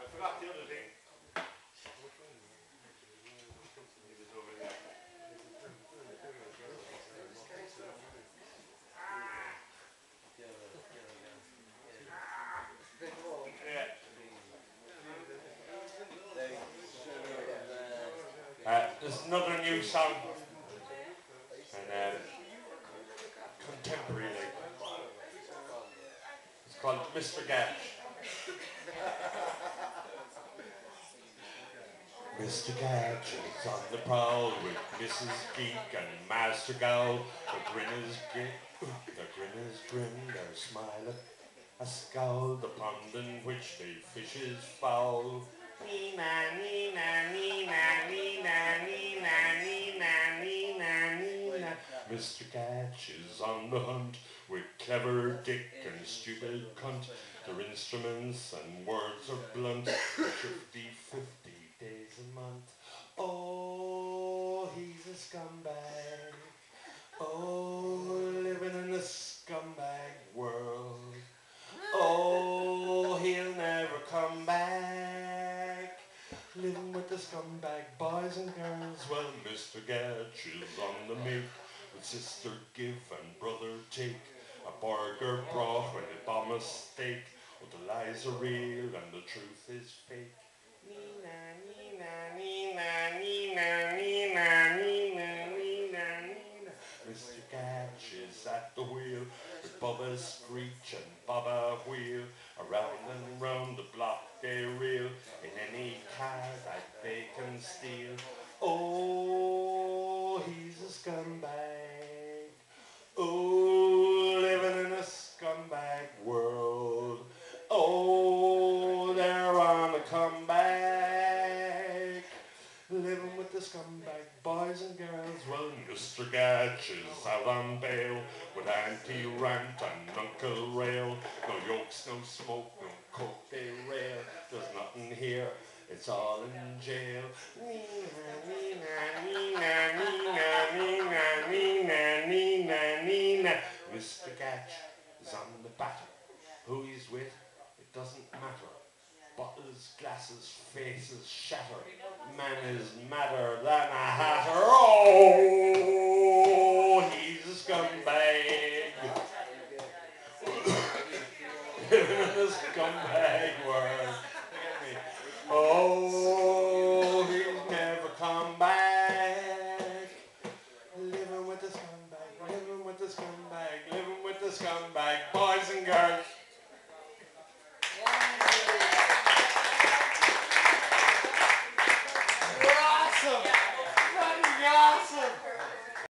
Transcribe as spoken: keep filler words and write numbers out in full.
forgot the other thing. He was over there. Yeah. Uh, there's another new song. And um, contemporary, like. It's called Mister Gatch. Mister Gatch is on the prowl with Missus Geek and Master Gow. The grin is grin, the grin is grim, their smile a scowl, the pond in which they fish is foul. Nee-na, nee-na, nee-na, nee-na, nee-na, nee-na, nee-na, nee-na. Mister Gatch is on the hunt with clever dick and stupid cunt. Their instruments and words are blunt, fifty fifty days a month. Oh, he's a scumbag. Oh, living in a scumbag world. Oh, he'll never come back. Living with the scumbag boys and girls. Well, Mister Gatch is on the make, with sister give and brother take. A burger brought with a bomb of steak. Oh, the lies are real and the truth is fake. Nee-na, nee-na, nee-na, nee-na, nee-na, nee-na, nee-na, nee-na. Mister Gatch is at the wheel with Bubba Screech and Bubba Wheel. Around and round the block they reel in any car that they can steal. Oh, he's a scumbag. Oh, living in a scumbag world. Oh, they're on a comeback. Living with the scumbag boys and girls. Well, Mister Gatch is out on bail with Auntie Rant and Uncle Rail. No yokes, no smoke, no coke they rail. There's nothing here, it's all in jail. Nee-na, nee-na, nee-na, nee-na, nee-na, nee-na, nee-na, nee-na. Mister Gatch is on the batter. Who he's with, it doesn't matter. Bottles, glasses, faces shatter. Man is madder than a hatter. Oh, he's a scumbag. Living in a scumbag world. Oh, he's never come back. Living with the scumbag, living with the scumbag, living with the scumbag, boys and girls.